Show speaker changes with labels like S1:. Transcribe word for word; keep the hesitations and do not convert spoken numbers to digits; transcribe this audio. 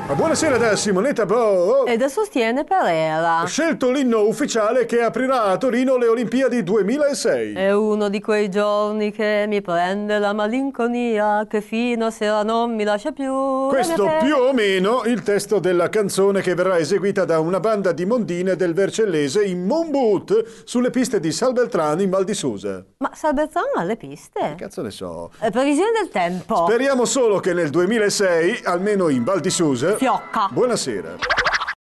S1: Ma buonasera da Simonetta Bo.
S2: E da Sostiene Pereira.
S1: Ho scelto l'inno ufficiale che aprirà a Torino le Olimpiadi duemilasei.
S2: È uno di quei giorni che mi prende la malinconia, che fino a sera non mi lascia più.
S1: Questo più o meno il testo della canzone che verrà eseguita da una banda di mondine del Vercellese in Moon Boot sulle piste di Salbeltrán in Val di Susa.
S2: Ma Salbeltrán ha le piste?
S1: Che cazzo ne so?
S2: È previsione del tempo.
S1: Speriamo solo che nel duemilasei, almeno in Val di Susa...
S2: Fiocca.
S1: Buonasera.